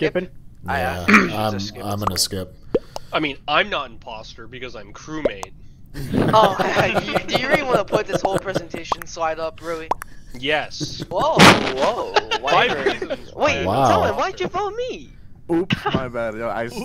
skipping? Yeah, I'm gonna skip. I mean, I'm not imposter because I'm crewmate. Oh, do you really want to put this whole presentation slide up, really? Yes. Whoa. Why? Five reasons. Wait, Wow. tell him, why'd you vote me? Oops, my bad. Yo, I